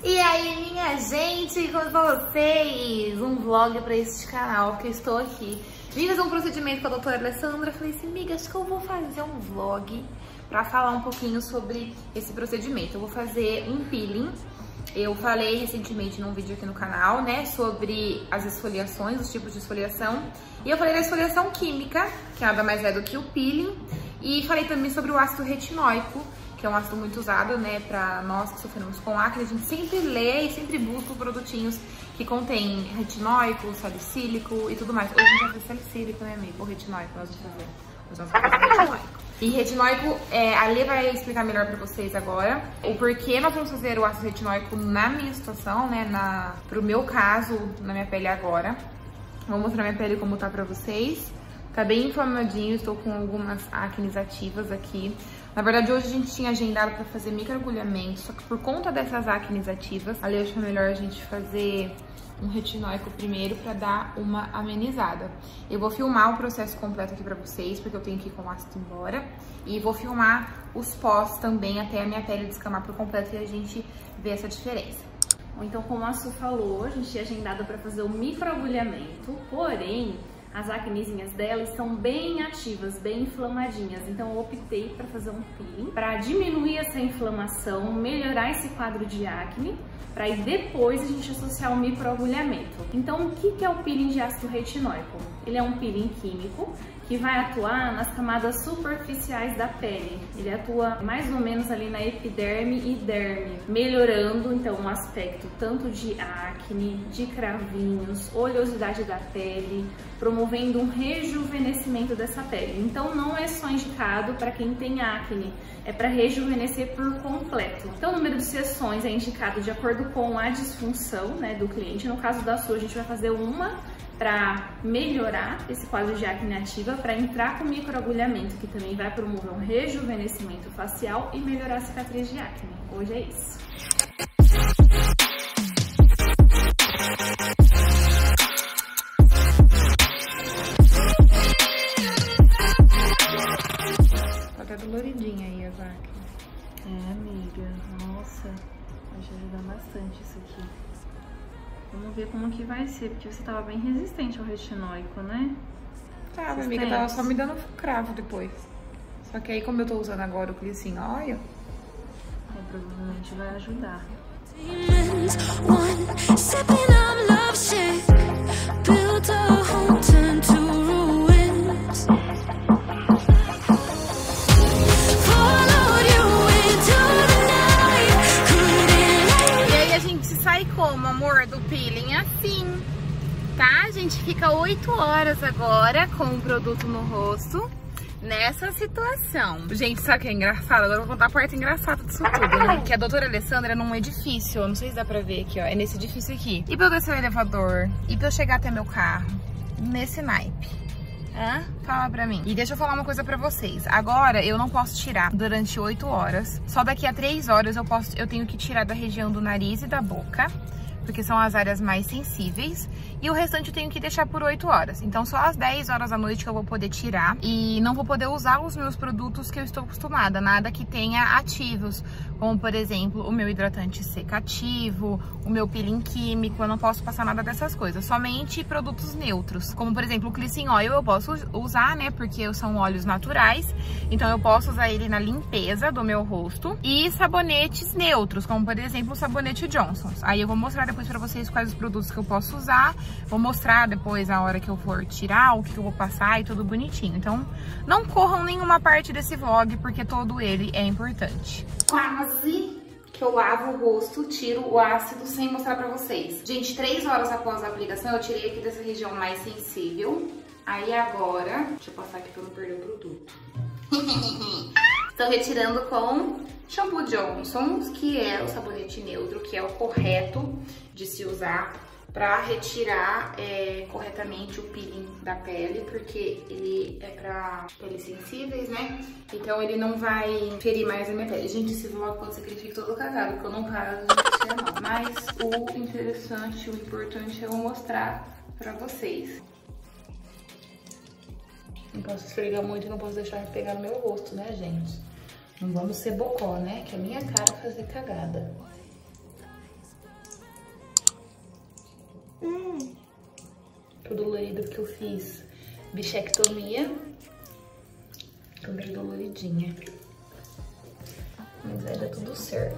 E aí, minha gente, com vocês, um vlog pra este canal que eu estou aqui. Vim fazer um procedimento com a doutora Alessandra. Falei assim, amiga, acho que eu vou fazer um vlog pra falar um pouquinho sobre esse procedimento. Eu vou fazer um peeling. Eu falei recentemente num vídeo aqui no canal, né, sobre as esfoliações, os tipos de esfoliação. E eu falei da esfoliação química, que nada mais é do que o peeling. E falei também sobre o ácido retinóico, que é um ácido muito usado, né, pra nós que sofremos com acne. A gente sempre lê e sempre busca produtinhos que contêm retinóico, salicílico e tudo mais. Hoje a gente vai fazer salicílico, né, amigo? Ou retinóico nós vamos fazer. Nós vamos fazer retinóico. E retinóico, a Lê vai explicar melhor pra vocês agora o porquê nós vamos fazer o ácido retinóico na minha situação, né, pro meu caso, na minha pele agora. Vou mostrar minha pele como tá pra vocês. Tá bem inflamadinho, estou com algumas acnes ativas aqui. Na verdade, hoje a gente tinha agendado pra fazer microagulhamento, só que por conta dessas acnes ativas, ali eu acho melhor a gente fazer um retinóico primeiro pra dar uma amenizada. Eu vou filmar o processo completo aqui pra vocês, porque eu tenho que ir com o ácido embora. E vou filmar os pós também, até a minha pele descamar por completo e a gente ver essa diferença. Então, como a Su falou, a gente tinha agendado pra fazer o microagulhamento, porém as acnezinhas dela estão bem ativas, bem inflamadinhas. Então eu optei para fazer um peeling para diminuir essa inflamação, melhorar esse quadro de acne, para aí depois a gente associar o microagulhamento. Então o que é o peeling de ácido retinóico? Ele é um peeling químico que vai atuar nas camadas superficiais da pele. Ele atua mais ou menos ali na epiderme e derme, melhorando então o aspecto tanto de acne, de cravinhos, oleosidade da pele, promovendo um rejuvenescimento dessa pele. Então não é só indicado para quem tem acne, é para rejuvenescer por completo. Então o número de sessões é indicado de acordo com a disfunção, né, do cliente. No caso da sua, a gente vai fazer uma para melhorar esse quadro de acne ativa, para entrar com microagulhamento, que também vai promover um rejuvenescimento facial e melhorar a cicatriz de acne. Hoje é isso. Tá até doloridinha aí as acnes. É, amiga. Nossa, vai te ajudar bastante isso aqui. Vamos ver como que vai ser, porque você tava bem resistente ao retinóico, né? Tava, amiga, tava só me dando cravo depois. Só que aí, como eu tô usando agora o Clean Oil, provavelmente vai ajudar. como, amor, do peeling assim, tá? A gente fica 8 horas agora com o produto no rosto, nessa situação. Gente, sabe o que é engraçado? Agora eu vou contar a parte engraçada disso tudo, né? Que a doutora Alessandra é num edifício, não sei se dá pra ver aqui, ó, é nesse edifício aqui. E pra eu descer o elevador, e pra eu chegar até meu carro, nesse naipe. Hã? Fala pra mim. E deixa eu falar uma coisa pra vocês. Agora eu não posso tirar durante 8 horas. Só daqui a 3 horas eu tenho que tirar da região do nariz e da boca, porque são as áreas mais sensíveis. E o restante eu tenho que deixar por 8 horas. Então só às 10 horas da noite que eu vou poder tirar. E não vou poder usar os meus produtos que eu estou acostumada. Nada que tenha ativos. Como, por exemplo, o meu hidratante secativo, o meu peeling químico. Eu não posso passar nada dessas coisas. Somente produtos neutros. Como, por exemplo, o Clean Oil eu posso usar, né? Porque são óleos naturais. Então eu posso usar ele na limpeza do meu rosto. E sabonetes neutros, como, por exemplo, o sabonete Johnson's. Aí eu vou mostrar depois pra vocês quais os produtos que eu posso usar. Vou mostrar depois a hora que eu for tirar, o que eu vou passar e tudo bonitinho. Então, não corram nenhuma parte desse vlog, porque todo ele é importante. Quase que eu lavo o rosto, tiro o ácido sem mostrar pra vocês. Gente, 3 horas após a aplicação, eu tirei aqui dessa região mais sensível. Aí agora, deixa eu passar aqui pra eu não perder o produto. Estou retirando com shampoo Johnson's, que é o sabonete neutro, que é o correto de se usar pra retirar corretamente o peeling da pele, porque ele é pra peles sensíveis, né? Então ele não vai ferir mais a minha pele. Gente, esse vlog pode ser que ele fique todo cagado, porque eu não paro de tirar não. Mas o interessante, o importante é eu mostrar pra vocês. Não posso esfregar muito e não posso deixar pegar no meu rosto, né, gente? Não vamos ser bocó, né? Que é a minha cara fazer cagada. Tô dolorido porque eu fiz bichectomia. Tô meio doloridinha. Mas vai dar tudo certo.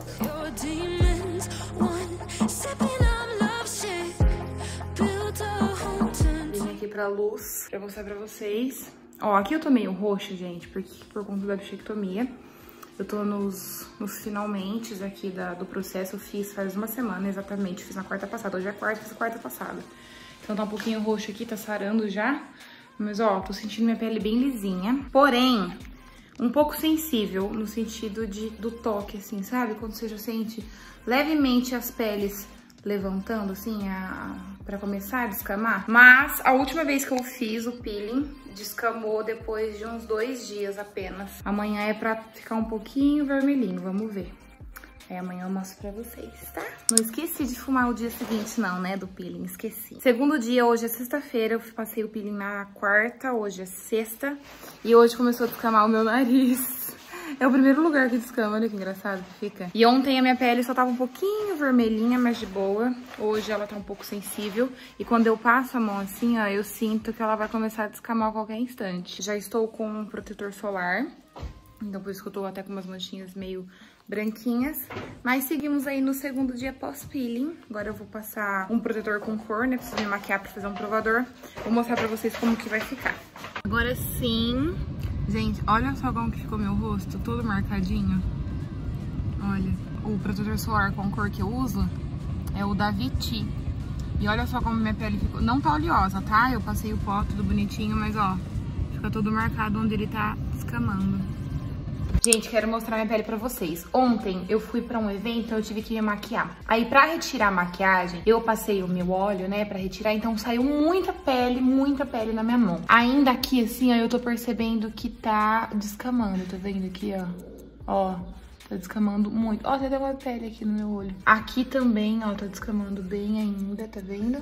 Vim aqui pra luz pra mostrar pra vocês. Ó, aqui eu tô meio roxa, gente, porque por conta da bichectomia. Eu tô nos finalmente aqui do processo. Eu fiz faz uma semana exatamente, fiz na quarta passada. Hoje é quarta, fiz a quarta passada. Então tá um pouquinho roxo aqui, tá sarando já. Mas ó, tô sentindo minha pele bem lisinha. Porém, um pouco sensível no sentido do toque, assim, sabe? Quando você já sente levemente as peles levantando, assim, pra começar a descamar. Mas a última vez que eu fiz o peeling, descamou depois de uns 2 dias apenas. Amanhã é pra ficar um pouquinho vermelhinho, vamos ver. Aí amanhã eu mostro pra vocês, tá? Não esqueci de fumar o dia seguinte não, né, do peeling, esqueci. Segundo dia, hoje é sexta-feira, eu passei o peeling na quarta, hoje é sexta. E hoje começou a descamar o meu nariz. É o primeiro lugar que descama, olha que engraçado que fica. E ontem a minha pele só tava um pouquinho vermelhinha, mas de boa. Hoje ela tá um pouco sensível. E quando eu passo a mão assim, ó, eu sinto que ela vai começar a descamar a qualquer instante. Já estou com um protetor solar. Então por isso que eu tô até com umas manchinhas meio branquinhas. Mas seguimos aí no segundo dia pós-peeling. Agora eu vou passar um protetor com cor, né? Preciso me maquiar pra fazer um provador. Vou mostrar pra vocês como que vai ficar. Agora sim... Gente, olha só como que ficou meu rosto, todo marcadinho. Olha, o protetor solar com cor que eu uso é o da Viti. E olha só como minha pele ficou. Não tá oleosa, tá? Eu passei o pó tudo bonitinho, mas ó, fica todo marcado onde ele tá descamando. Gente, quero mostrar minha pele pra vocês. Ontem eu fui pra um evento, então eu tive que me maquiar. Aí pra retirar a maquiagem, eu passei o meu óleo, né, pra retirar. Então saiu muita pele na minha mão. Ainda aqui, assim, ó, eu tô percebendo que tá descamando. Tá vendo aqui, ó? Ó, tá descamando muito. Ó, tem até uma pele aqui no meu olho. Aqui também, ó, tá descamando bem ainda, tá vendo?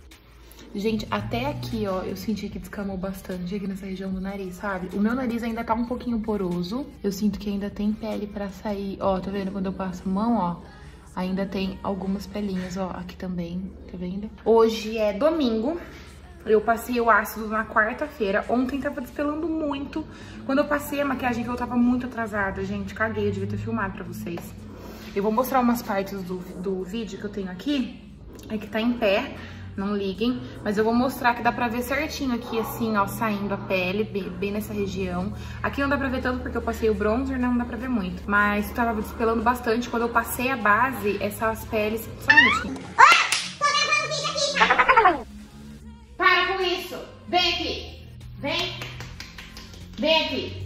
Gente, até aqui, ó, eu senti que descamou bastante aqui nessa região do nariz, sabe? O meu nariz ainda tá um pouquinho poroso. Eu sinto que ainda tem pele pra sair. Ó, tá vendo? Quando eu passo a mão, ó, ainda tem algumas pelinhas, ó, aqui também, tá vendo? Hoje é domingo. Eu passei o ácido na quarta-feira. Ontem tava despelando muito. Quando eu passei a maquiagem, que eu tava muito atrasada, gente, caguei, eu devia ter filmado pra vocês. Eu vou mostrar umas partes do vídeo que eu tenho aqui. É que tá em pé. Não liguem, mas eu vou mostrar que dá pra ver certinho aqui, assim, ó, saindo a pele, bem nessa região. Aqui não dá pra ver tanto porque eu passei o bronzer, né, não dá pra ver muito. Mas tava despelando bastante. Quando eu passei a base, essas peles... Só um minutinho. Para com isso! Vem aqui! Vem! Vem aqui!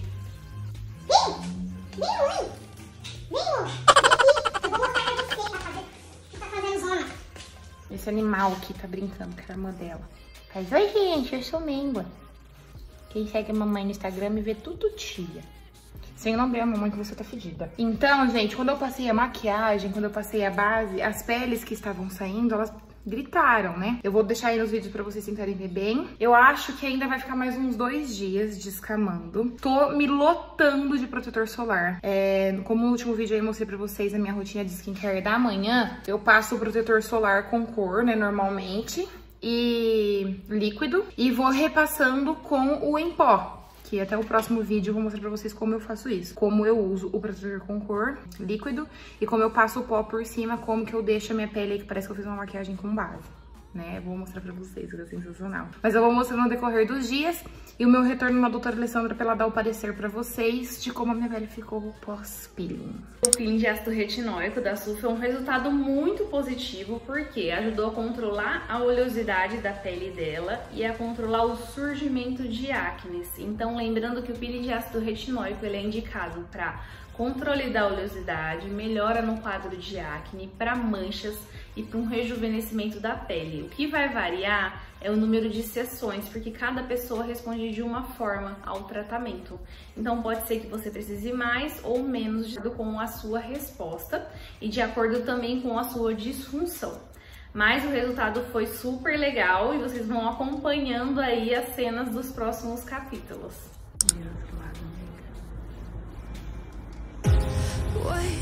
Vem, mãe! Vem, mãe! Eu vou mostrar pra você, tá fazendo zona. Esse animal aqui tá brincando com a irmã dela. Faz, oi gente, eu sou Mengua. Quem segue a mamãe no Instagram me vê tudo tia. Sem lembrar a mamãe que você tá fedida. Então, gente, quando eu passei a maquiagem, quando eu passei a base, as peles que estavam saindo, elas gritaram, né? Eu vou deixar aí nos vídeos pra vocês tentarem ver bem. Eu acho que ainda vai ficar mais uns 2 dias descamando. Tô me lotando de protetor solar. Como no último vídeo aí eu mostrei pra vocês a minha rotina de skincare da manhã, eu passo o protetor solar com cor, né, normalmente, e líquido, e vou repassando com o em pó. Que até o próximo vídeo eu vou mostrar pra vocês como eu faço isso. Como eu uso o protetor com cor líquido e como eu passo o pó por cima, como que eu deixo a minha pele aí, que parece que eu fiz uma maquiagem com base, né? Vou mostrar pra vocês, que é sensacional. Mas eu vou mostrando no decorrer dos dias e o meu retorno na doutora Alessandra pra ela dar o parecer pra vocês de como a minha pele ficou pós-peeling. O peeling de ácido retinóico da Su foi um resultado muito positivo porque ajudou a controlar a oleosidade da pele dela e a controlar o surgimento de acne. Então, lembrando que o peeling de ácido retinóico ele é indicado para controle da oleosidade, melhora no quadro de acne, para manchas e para um rejuvenescimento da pele. O que vai variar é o número de sessões, porque cada pessoa responde de uma forma ao tratamento. Então pode ser que você precise mais ou menos de acordo com a sua resposta e de acordo também com a sua disfunção. Mas o resultado foi super legal e vocês vão acompanhando aí as cenas dos próximos capítulos. Wait.